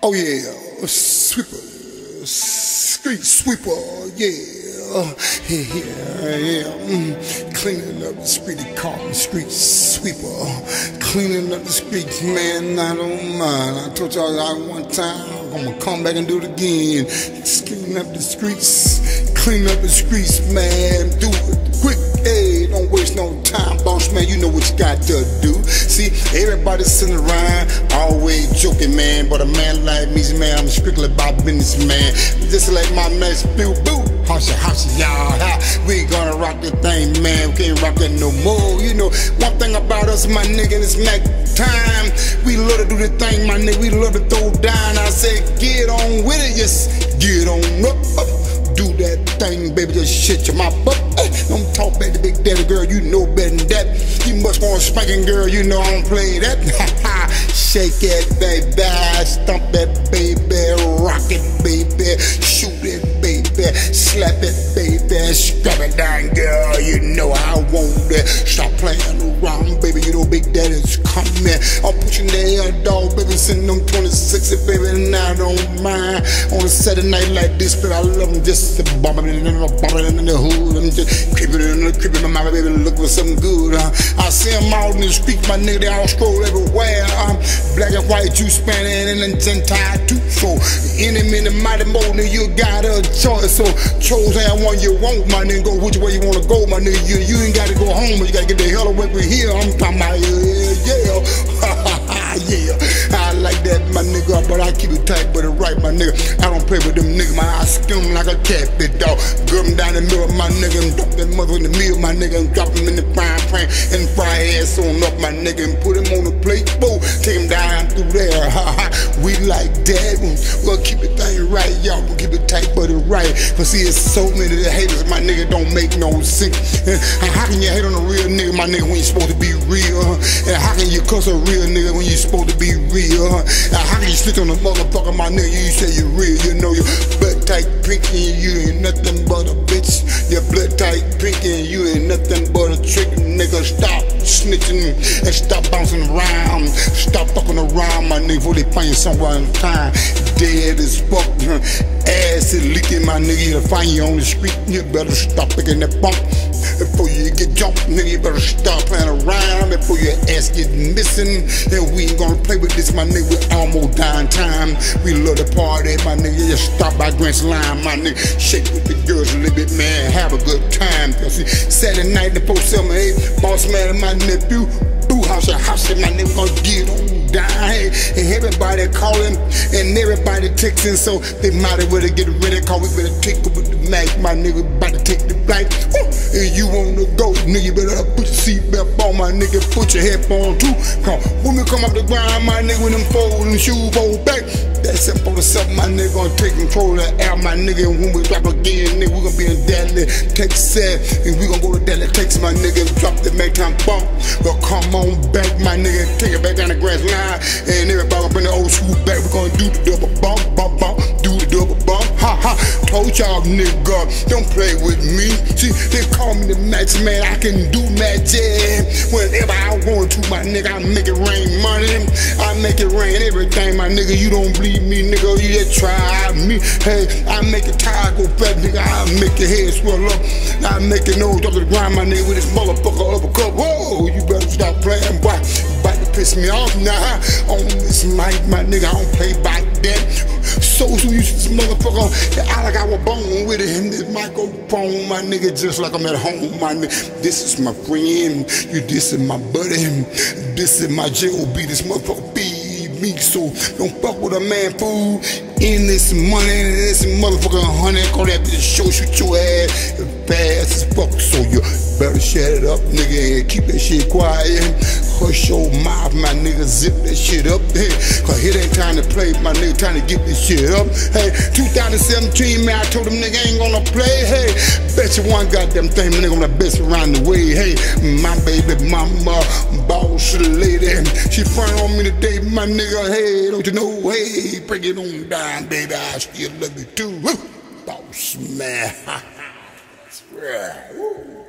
Oh yeah, sweeper, street sweeper, yeah. Cleaning up the street, they call me street sweeper. Cleaning up the streets, man, I don't mind. I told y'all that one time, I'm gonna come back and do it again. Cleaning up the streets, clean up the streets, man. Do it quick, hey, don't waste no time, boss man. You know what you got to do. See, everybody sitting around, always joking, man. But a man like me, man, I'm strictly about business, man. Just like my man, boo boo. House, y'all. We gonna rock the thing, man. We can't rock it no more. You know, one thing about us, my nigga, it's Mac time. We love to do the thing, my nigga. We love to throw down. I say, get on with it, yes, get on up. Do that thing, baby, just shit your mouth up. Don't talk back to Big Daddy, girl, you know better than that. You must want a spanking, girl, you know I don't play that. Shake it, baby, stomp it, baby, rock it, baby, shoot it, baby, slap it, baby, scrap it down, girl, you know I want it. Stop playing around, baby, you know Big Daddy's coming. I'm pushing the air, dog, baby, sending them 26, baby, and I don't mind. On a Saturday night like this, but I love them just bombing in the hood. I'm just creeping in my baby, look for something good. I see them out in the street, my nigga, they all stroll everywhere. Black and white, juice spanning and tie too. So any minute, mighty morning, you got a choice. So chose that one you want, my nigga. Go which way you wanna go, my nigga. You ain't gotta go home, but you gotta get the hell away from here. I'm talking about yeah. I like that, my nigga, but I keep it tight, but it right, my nigga. I don't play with them niggas, my eyes skim like a catfish, dog. Grab them down the middle, my nigga, and drop that mother in the middle, my nigga, and drop them in the frying pan and fry ass on up, my nigga, and put him on the plate, boom, take him down through there. We like that. We'll keep it thing right, y'all. We'll keep it tight, but it right. Cause see, it's so many of the haters, my nigga, don't make no sense. How can you hate on a real nigga, my nigga, when you supposed to be real? And how can you cuss a real nigga when you supposed to be real? How can you snitch on a motherfucker, my nigga, you say you're real? You know your blood tight pinky and you ain't nothing but a bitch. Your blood tight pinky and you ain't nothing but a trick, nigga. Stop snitching and stop bouncing around. Stop fucking around, my nigga, before they find you somewhere in time. Dead as fuck, ass is leaking, my nigga. They'll find you on the street, you better stop picking that bump. Before you get jumped, nigga, you better stop playing around. Before your ass get missing, and we ain't gonna play with this, my nigga. We almost dying time. We love to party, my nigga. Just stop by Grant's Line, my nigga. Shake with the girls a little bit, man. Have a good time. Cause see, Saturday night, the 478, boss man and my nephew. House, my nigga, gonna get on down. Hey, and everybody calling and everybody texting, so they might as well get ready. Cause we better take it with the Mac, my nigga, about to take the flight. And you wanna go, nigga, you better put your seatbelt on, my nigga, put your headphone too. Cause when we come up the ground, my nigga, with them folding shoes fold back. That's it for the something, my nigga, gonna take control of the air, my nigga. And when we drop again, nigga, we gonna be in Dallas, Texas. And we gonna go to Dallas, Texas, my nigga, drop the make time bump. But come on back, my nigga, take it back down the grass line. And everybody up in the old school back, we gonna do the double bump, do the double bump. Told y'all, nigga, don't play with me. See, they call me the magic man, I can do magic. Whenever I want to, my nigga, I make it rain money. I make it rain everything, my nigga. You don't believe me, nigga, you just try me. Hey, I make a tire go fat, nigga. I make your head swell up. I make your nose up to the ground, my nigga, with this motherfucker uppercut. Whoa, you better stop playing, boy. About to piss me off now. On this mic, my nigga, I don't play by that. So used to this motherfucker, I like I was born with it. And this microphone, my nigga, just like I'm at home, my nigga. This is my friend, this is my buddy, this is my J.O.B. This motherfucker be me, so don't fuck with a man, fool. In this money, this motherfucker honey, call that bitch shoot your ass fast as fuck. So you better shut it up, nigga, and keep that shit quiet. Hush your mouth, my nigga, zip that shit up. Hey, cause it ain't time to play, my nigga, trying to get this shit up. Hey, 2017, man, I told them nigga ain't gonna play. Hey, bet you one goddamn thing, man, nigga, gonna best around the way. Hey, my baby mama, boss lady, she front on me today, my nigga. Hey, don't you know? Hey, bring it on down, baby, I still love you too. Boss man. That's right.